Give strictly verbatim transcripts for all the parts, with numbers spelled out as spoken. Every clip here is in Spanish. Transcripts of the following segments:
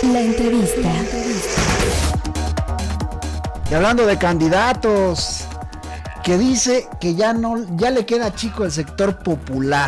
La entrevista. Y hablando de candidatos, que dice que ya no, ya le queda chico el sector popular.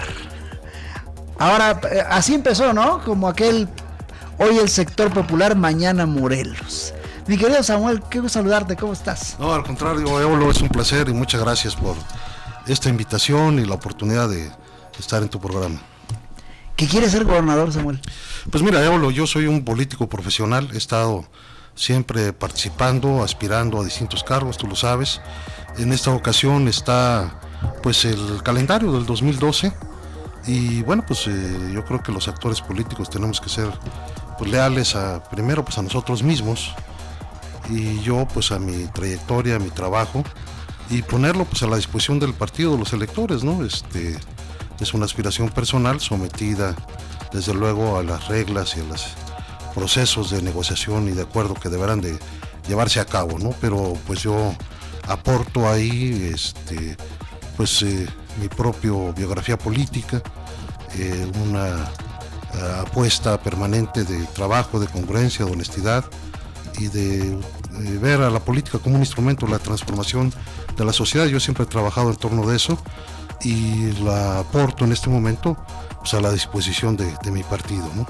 Ahora, así empezó, ¿no? Como aquel, hoy el sector popular, mañana Morelos. Mi querido Samuel, qué gusto saludarte, ¿cómo estás? No, al contrario, Eolo, es un placer y muchas gracias por esta invitación y la oportunidad de estar en tu programa. ¿Qué quieres ser gobernador, Samuel? Pues mira, Eolo, yo soy un político profesional, he estado siempre participando, aspirando a distintos cargos, tú lo sabes. En esta ocasión está pues el calendario del dos mil doce y bueno, pues eh, yo creo que los actores políticos tenemos que ser pues leales a, primero pues a nosotros mismos y yo pues a mi trayectoria, a mi trabajo y ponerlo pues a la disposición del partido, de los electores, ¿no? Este es una aspiración personal sometida desde luego a las reglas y a los procesos de negociación y de acuerdo que deberán de llevarse a cabo, ¿no? Pero pues yo aporto ahí este pues eh, mi propia biografía política, eh, una uh, apuesta permanente de trabajo, de congruencia, de honestidad y de eh, ver a la política como un instrumento de la transformación de la sociedad. Yo siempre he trabajado en torno de eso y la aporto en este momento pues, a la disposición de, de mi partido, ¿no?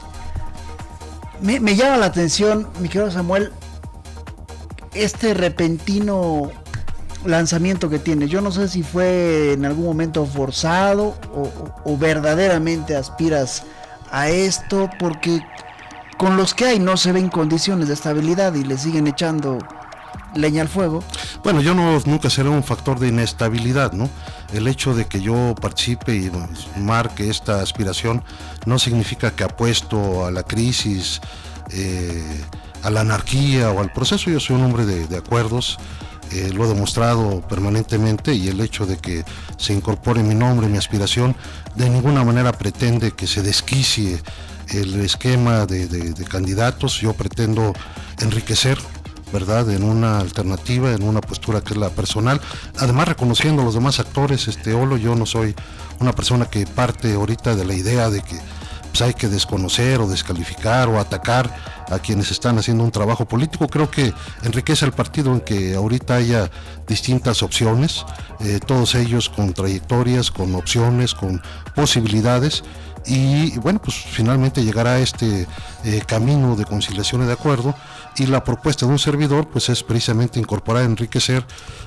Me, me llama la atención, mi querido Samuel, este repentino lanzamiento que tiene. Yo no sé si fue en algún momento forzado o, o, o verdaderamente aspiras a esto, porque con los que hay no se ven condiciones de estabilidad y le siguen echando leña al fuego. Bueno, yo no, nunca seré un factor de inestabilidad, ¿no? El hecho de que yo participe y marque esta aspiración no significa que apuesto a la crisis, eh, a la anarquía o al proceso. Yo soy un hombre de, de acuerdos, eh, lo he demostrado permanentemente y el hecho de que se incorpore mi nombre, mi aspiración, de ninguna manera pretende que se desquicie el esquema de, de, de candidatos. Yo pretendo enriquecer, ¿verdad?, en una alternativa, en una postura que es la personal, además reconociendo a los demás actores. Este Olo, yo no soy una persona que parte ahorita de la idea de que pues, hay que desconocer o descalificar o atacar a quienes están haciendo un trabajo político. Creo que enriquece al partido en que ahorita haya distintas opciones, eh, todos ellos con trayectorias, con opciones, con posibilidades. Y bueno, pues finalmente llegará a este eh, camino de conciliación y de acuerdo, y la propuesta de un servidor pues es precisamente incorporar, enriquecer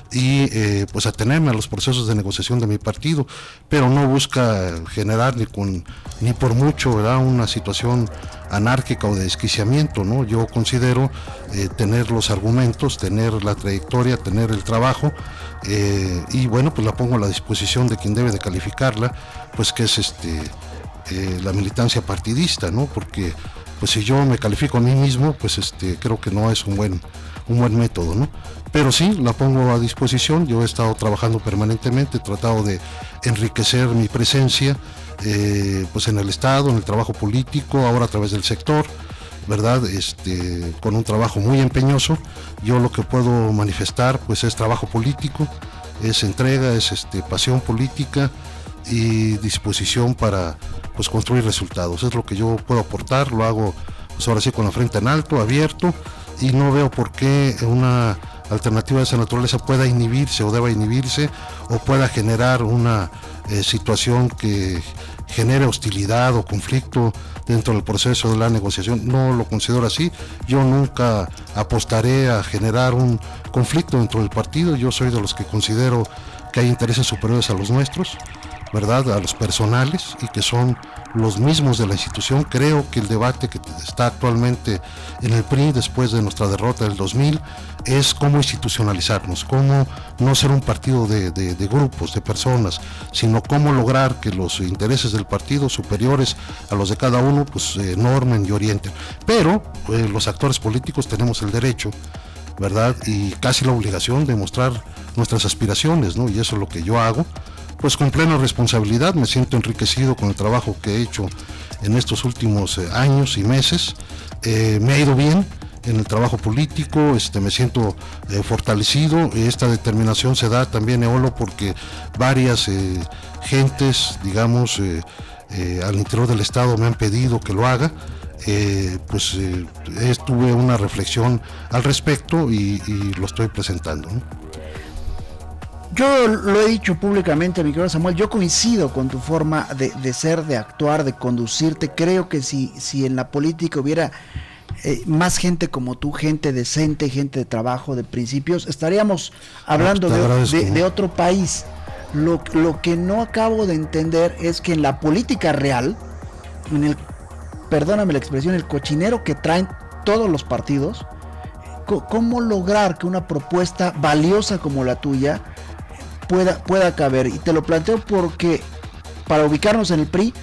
y eh, pues atenerme a los procesos de negociación de mi partido, pero no busca generar ni con ni por mucho, ¿verdad?, una situación anárquica o de desquiciamiento, ¿no? Yo considero eh, tener los argumentos, tener la trayectoria, tener el trabajo, eh, y bueno, pues la pongo a la disposición de quien debe de calificarla, pues que es este eh, la militancia partidista, ¿no? Porque pues si yo me califico a mí mismo, pues este creo que no es un buen un buen método, ¿no? Pero sí, la pongo a disposición. Yo he estado trabajando permanentemente, he tratado de enriquecer mi presencia eh, pues en el Estado, en el trabajo político, ahora a través del sector, ¿verdad? Este, con un trabajo muy empeñoso. Yo lo que puedo manifestar pues es trabajo político, es entrega, es este pasión política y disposición para pues construir resultados. Es lo que yo puedo aportar, lo hago pues ahora sí con la frente en alto, abierto, y no veo por qué una alternativa de esa naturaleza pueda inhibirse o deba inhibirse o pueda generar una eh, situación que genere hostilidad o conflicto dentro del proceso de la negociación. No lo considero así. Yo nunca apostaré a generar un conflicto dentro del partido. Yo soy de los que considero que hay intereses superiores a los nuestros, ¿verdad?, a los personales, y que son los mismos de la institución. Creo que el debate que está actualmente en el P R I después de nuestra derrota del dos mil es cómo institucionalizarnos, cómo no ser un partido de, de, de grupos, de personas, sino cómo lograr que los intereses del partido superiores a los de cada uno pues eh, normen y orienten. Pero eh, los actores políticos tenemos el derecho, ¿verdad?, y casi la obligación de mostrar nuestras aspiraciones, ¿no? Y eso es lo que yo hago, pues con plena responsabilidad. Me siento enriquecido con el trabajo que he hecho en estos últimos eh, años y meses. Eh, me ha ido bien en el trabajo político, este, me siento eh, fortalecido. Esta determinación se da también, Eolo, porque varias eh, gentes, digamos, eh, eh, al interior del Estado me han pedido que lo haga. eh, pues eh, tuve una reflexión al respecto y, y lo estoy presentando, ¿no? Yo lo he dicho públicamente, mi querido Samuel, yo coincido con tu forma de, de ser, de actuar, de conducirte. Creo que si, si en la política hubiera eh, más gente como tú, gente decente, gente de trabajo, de principios, estaríamos hablando no, de, de, de otro país. Lo, lo que no acabo de entender es que en la política real, en el, perdóname la expresión, el cochinero que traen todos los partidos, ¿cómo lograr que una propuesta valiosa como la tuya pueda, pueda caber? Y te lo planteo porque para ubicarnos en el P R I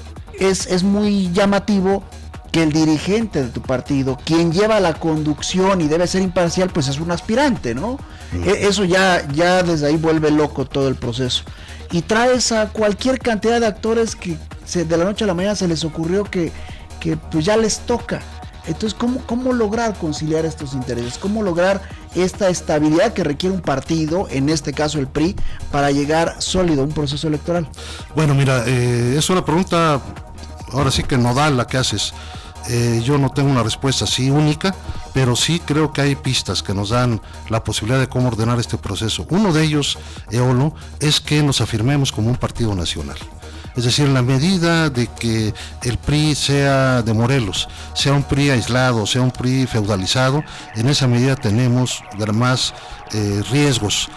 es, es muy llamativo que el dirigente de tu partido, quien lleva la conducción y debe ser imparcial, pues es un aspirante, ¿no? Mm. Eso ya, ya desde ahí vuelve loco todo el proceso. Y traes a cualquier cantidad de actores que se, de la noche a la mañana se les ocurrió que, que pues ya les toca. Entonces, ¿cómo, ¿cómo lograr conciliar estos intereses? ¿Cómo lograr esta estabilidad que requiere un partido, en este caso el P R I, para llegar sólido a un proceso electoral? Bueno, mira, eh, es una pregunta, ahora sí que nodal la que haces. Eh, yo no tengo una respuesta así única, pero sí creo que hay pistas que nos dan la posibilidad de cómo ordenar este proceso. Uno de ellos, Eolo, es que nos afirmemos como un partido nacional. Es decir, en la medida de que el P R I sea de Morelos, sea un P R I aislado, sea un P R I feudalizado, en esa medida tenemos más eh, riesgos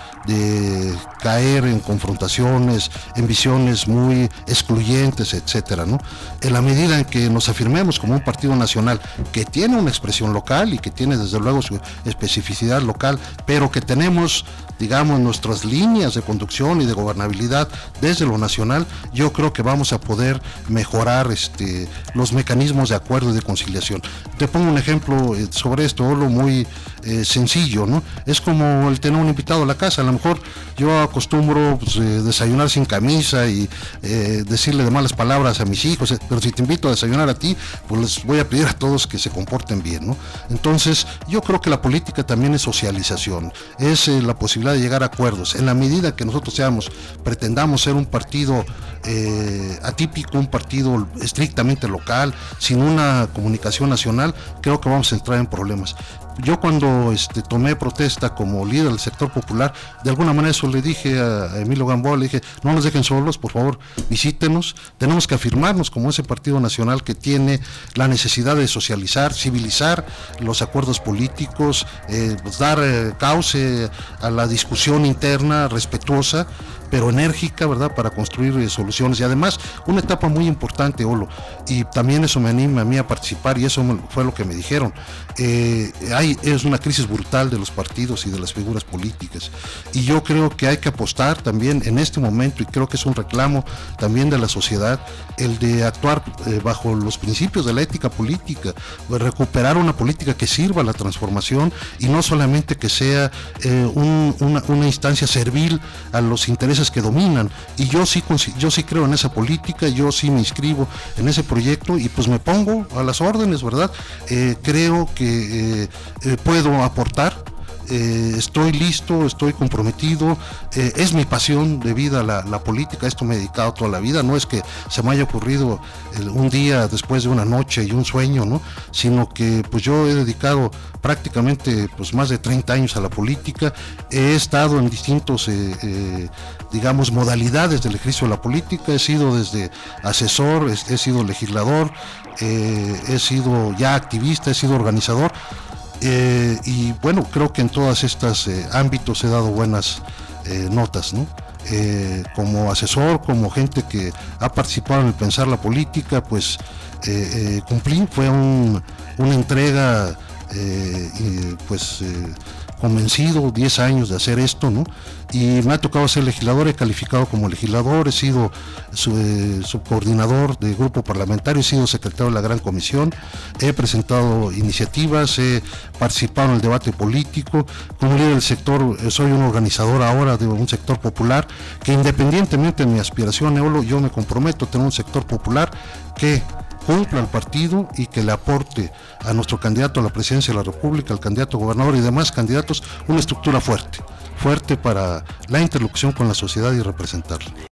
de caer en confrontaciones, en visiones muy excluyentes, etcétera, ¿no? En la medida en que nos afirmemos como un partido nacional que tiene una expresión local y que tiene desde luego su especificidad local, pero que tenemos, digamos, nuestras líneas de conducción y de gobernabilidad desde lo nacional, yo creo que vamos a poder mejorar este, los mecanismos de acuerdo y de conciliación. Te pongo un ejemplo sobre esto, lo muy eh, sencillo, ¿no? Es como el tener un invitado a la casa. A lo mejor yo acostumbro pues, eh, desayunar sin camisa y eh, decirle de malas palabras a mis hijos, pero si te invito a desayunar a ti, pues les voy a pedir a todos que se comporten bien, ¿no? Entonces, yo creo que la política también es socialización, es eh, la posibilidad de llegar a acuerdos. En la medida que nosotros seamos, pretendamos ser un partido eh, atípico, un partido estrictamente local, sin una comunicación nacional, creo que vamos a entrar en problemas. Yo cuando este, tomé protesta como líder del sector popular, de alguna manera eso le dije a Emilio Gamboa, le dije, no nos dejen solos, por favor, visítenos, tenemos que afirmarnos como ese partido nacional que tiene la necesidad de socializar, civilizar los acuerdos políticos, eh, pues dar eh, cauce a la discusión interna respetuosa, pero enérgica, ¿verdad?, para construir eh, soluciones. Y además, una etapa muy importante, Olo, y también eso me anima a mí a participar, y eso me, fue lo que me dijeron, eh, hay, es una crisis brutal de los partidos y de las figuras políticas, y yo creo que hay que apostar también en este momento, y creo que es un reclamo también de la sociedad, el de actuar eh, bajo los principios de la ética política, recuperar una política que sirva a la transformación, y no solamente que sea eh, un, una, una instancia servil a los intereses que dominan. Y yo sí, yo sí creo en esa política, yo sí me inscribo en ese proyecto y pues me pongo a las órdenes, ¿verdad? Eh, creo que eh, eh, puedo aportar. Eh, estoy listo, estoy comprometido, eh, es mi pasión de vida la, la política, esto me he dedicado toda la vida, no es que se me haya ocurrido eh, un día después de una noche y un sueño, ¿no? Sino que pues yo he dedicado prácticamente pues más de treinta años a la política, he estado en distintos eh, eh, digamos modalidades del ejercicio de la política, he sido desde asesor, he, he sido legislador, eh, he sido ya activista, he sido organizador. Eh, y bueno, creo que en todos estos eh, ámbitos he dado buenas eh, notas, ¿no? Eh, como asesor, como gente que ha participado en el pensar la política, pues eh, eh, cumplí, fue un, una entrega eh, y, pues eh, convencido, diez años de hacer esto, ¿no? Y me ha tocado ser legislador, he calificado como legislador, he sido su, eh, subcoordinador de grupo parlamentario, he sido secretario de la Gran Comisión, he presentado iniciativas, he participado en el debate político, como líder del sector, eh, soy un organizador ahora de un sector popular, que independientemente de mi aspiración, Eolo, yo me comprometo a tener un sector popular que cumpla al partido y que le aporte a nuestro candidato a la presidencia de la República, al candidato a gobernador y demás candidatos, una estructura fuerte, fuerte para la interlocución con la sociedad y representarla.